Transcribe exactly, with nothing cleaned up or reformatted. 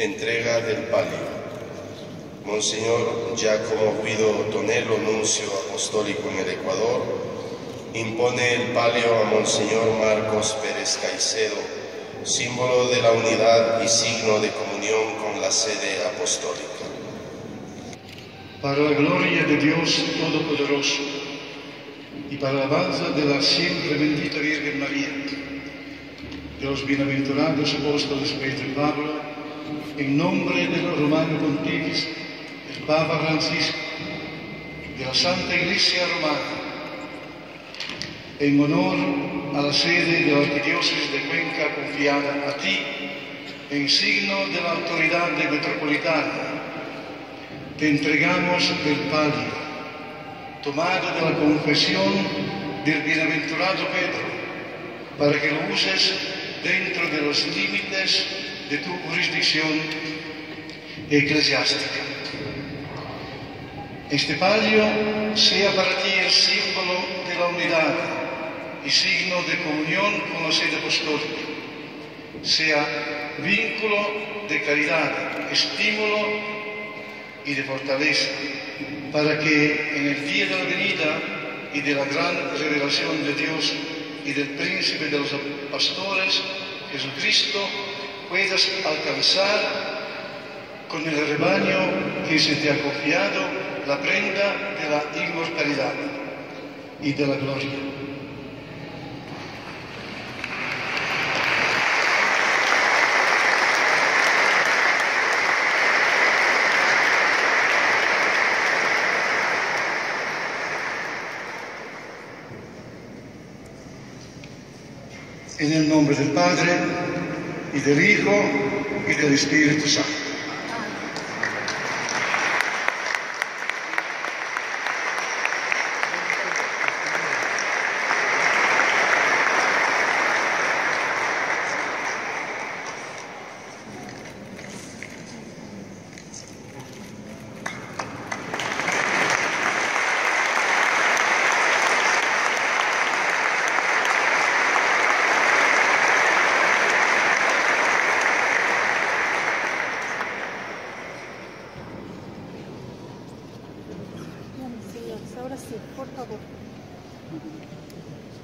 Entrega del palio. Monseñor Giacomo Guido Tonello, nuncio apostólico en el Ecuador, impone el palio a Monseñor Marcos Pérez Caicedo, símbolo de la unidad y signo de comunión con la sede apostólica. Para la gloria de Dios Todopoderoso y para la alabanza de la siempre bendita Virgen María, de los bienaventurados apóstoles Pedro y Pablo, en nombre de los romanos pontífices, el Papa Francisco, de la Santa Iglesia Romana, en honor a la sede de la Arquidiócesis de Cuenca confiada a ti, en signo de la autoridad metropolitana, te entregamos el palio, tomado de la confesión del bienaventurado Pedro, para que lo uses dentro de los límites de tu jurisdicción eclesiástica. Este palio sea para ti el símbolo de la unidad y signo de comunión con la sede apostólica, sea vínculo de caridad, estímulo y de fortaleza, para que en el día de la venida y de la gran revelación de Dios y del príncipe de los pastores, Jesucristo, puedas alcanzar con el rebaño que se te ha confiado la prenda de la inmortalidad y de la gloria. En el nombre del Padre, y del Hijo, y del Espíritu Santo.